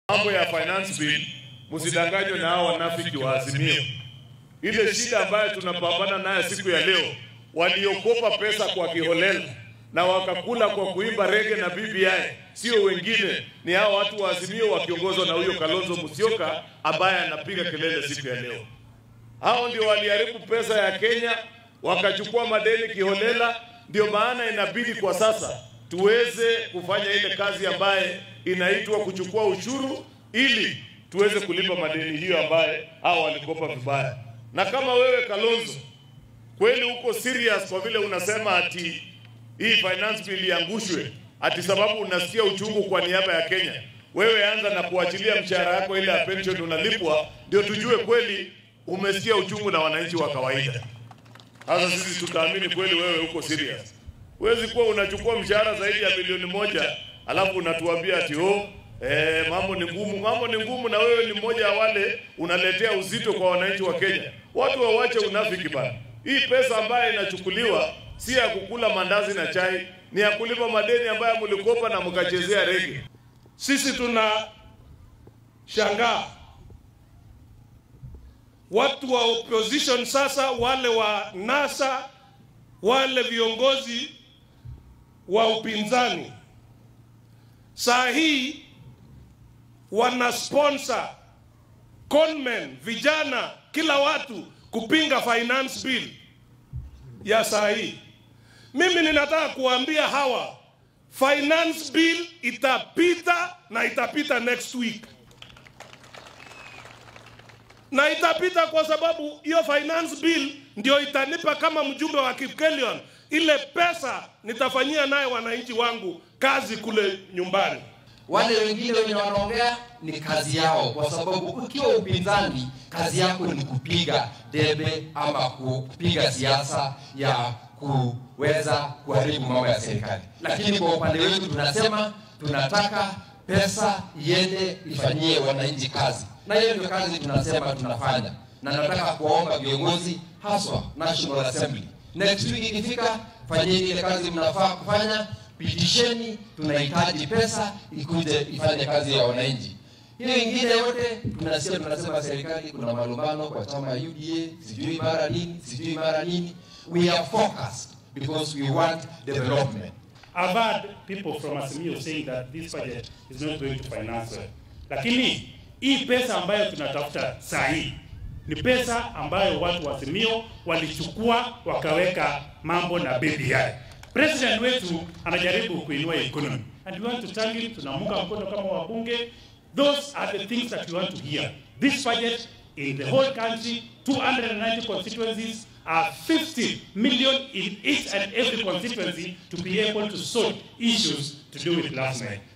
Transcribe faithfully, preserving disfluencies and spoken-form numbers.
Mambo ya finance bill, msidanganywe na hao wanafiki wa Azimio. Ile shida ambayo tunapambana nayo siku ya leo, waliokopa pesa kwa kiholela na wakakula kwa kuimba rege na B B I, sio wengine, ni hao watu wa Azimio wakiongozwa na huyo Kalonzo Musyoka ambaye anapiga kelele siku ya leo. Hao ndio waliharibu pesa ya Kenya, wakachukua madeni kiholela. Ndio maana inabidi kwa sasa tuweze kufanya ile kazi ambaye inaitwa kuchukua ushuru ili tuweze kulipa madeni hiyo ambaye hao walikopa vibaya. Na kama wewe Kalonzo kweli uko serious kwa vile unasema ati hii finance bill iangushwe ati sababu unasikia uchungu kwa niaba ya Kenya, wewe anza na kuachilia mshahara yako ile ya pension unalipwa, ndio tujue kweli umesikia uchungu na wananchi wa kawaida. Sasa sisi tutaamini kweli wewe uko serious. Huwezi kuwa unachukua mshahara zaidi ya milioni moja alafu unatuambia ati oh eh, mambo ni ngumu. Mambo ni ngumu na wewe ni mmoja wa wale unaletea uzito kwa wananchi wa Kenya. Watu wawache unafiki bana. Hii pesa ambayo inachukuliwa si ya kukula mandazi na chai, ni ya kulipa madeni ambayo mlikopa na mkachezea rege. Sisi tuna shangaa watu wa opposition sasa, wale wa NASA, wale viongozi wa upinzani saa hii wana sponsor conmen, vijana, kila watu kupinga finance bill ya saa hii. Mimi ninataka kuambia hawa, finance bill itapita na itapita next week. Na itapita kwa sababu hiyo finance bill ndio itanipa kama mjumbe wa Kipkelion ile pesa nitafanyia naye wananchi wangu kazi kule nyumbani. Wale wengine wenye wanaongea ni kazi yao, kwa sababu ukiwa upinzani kazi yako ni kupiga debe ama kupiga siasa ya kuweza kuharibu mambo ya serikali. Lakini kwa upande wetu tunasema tunataka pesa iende ifanyie wananchi kazi, na hiyo ndio kazi tunasema tunafanya. Na nataka kuomba viongozi haswa National Assembly, next week ikifika, fanyeni ile kazi mnafaa kufanya, pitisheni, tunahitaji pesa ikuje ifanye kazi ya wananchi. Hiyo ingine yote tunasikia tunasema serikali kuna malumbano kwa chama ya U D A, sijui mara nini, sijui mara nini. We are focused because we want development. I've heard people from Azimio saying that this budget is not going to finance well. Lakini hii pesa ambayo tunatafuta saa hii ni pesa ambayo watu wa Azimio walichukua wakaweka mambo na B B I. President wetu anajaribu kuinua economy and we want to thank him, tunamunga mkono kama wabunge. Those are the things that we want to hear. This budget in the whole country, two hundred ninety constituencies, are fifty million in each and every constituency to be able to solve issues to do with last night.